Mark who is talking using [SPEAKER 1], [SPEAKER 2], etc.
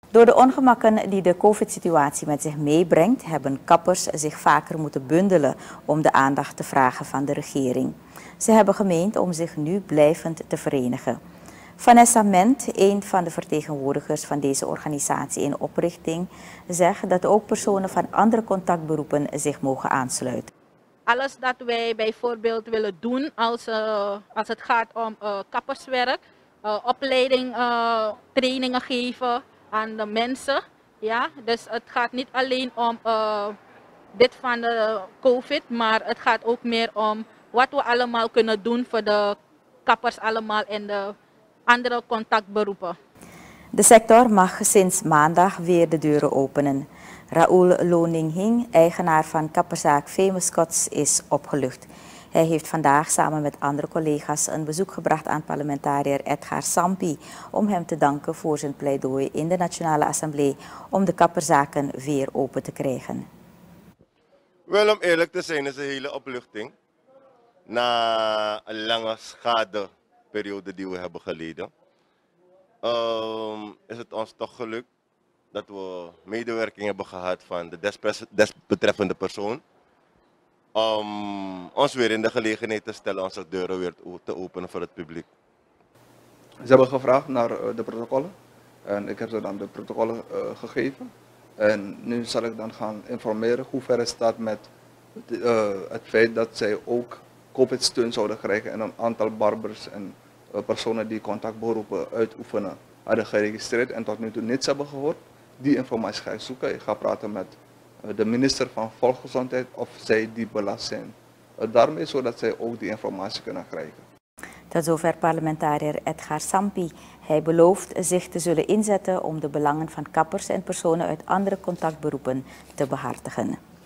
[SPEAKER 1] Door de ongemakken die de COVID-situatie met zich meebrengt, hebben kappers zich vaker moeten bundelen om de aandacht te vragen van de regering. Ze hebben gemeend om zich nu blijvend te verenigen. Vanessa Ment, een van de vertegenwoordigers van deze organisatie in oprichting, zegt dat ook personen van andere contactberoepen zich mogen aansluiten.
[SPEAKER 2] Alles dat wij bijvoorbeeld willen doen als het gaat om kapperswerk, opleiding, trainingen geven aan de mensen. Ja? Dus het gaat niet alleen om dit van de COVID, maar het gaat ook meer om wat we allemaal kunnen doen voor de kappers allemaal en de andere contactberoepen.
[SPEAKER 1] De sector mag sinds maandag weer de deuren openen. Raoul Loninghing, eigenaar van kapperzaak Famous Cuts, is opgelucht. Hij heeft vandaag samen met andere collega's een bezoek gebracht aan parlementariër Edgar Sampi om hem te danken voor zijn pleidooi in de Nationale Assemblée om de kapperzaken weer open te krijgen.
[SPEAKER 3] Wel, om eerlijk te zijn is een hele opluchting na een lange schadeperiode die we hebben geleden. Is het ons toch gelukt dat we medewerking hebben gehad van de desbetreffende persoon om ons weer in de gelegenheid te stellen onze deuren weer te openen voor het publiek.
[SPEAKER 4] Ze hebben gevraagd naar de protocollen en ik heb ze dan de protocollen gegeven. En nu zal ik dan gaan informeren hoe ver het staat met het feit dat zij ook COVID-steun zouden krijgen en een aantal barbers en personen die contactberoepen uitoefenen hadden geregistreerd en tot nu toe niets hebben gehoord. Die informatie ga ik zoeken. Ik ga praten met de minister van Volksgezondheid of zij die belast zijn daarmee, zodat zij ook die informatie kunnen krijgen.
[SPEAKER 1] Tot zover parlementariër Edgar Sampi. Hij belooft zich te zullen inzetten om de belangen van kappers en personen uit andere contactberoepen te behartigen.